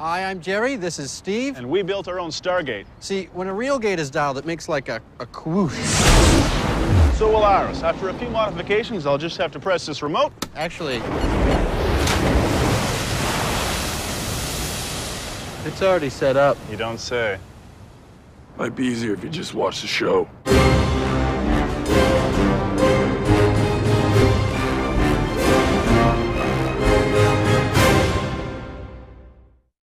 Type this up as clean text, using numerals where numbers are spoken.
Hi, I'm Jerry. This is Steve. And we built our own Stargate. See, when a real gate is dialed, it makes like a Kawoosh. So will ours. After a few modifications, I'll just have to press this remote. Actually, it's already set up. You don't say. Might be easier if you just watch the show.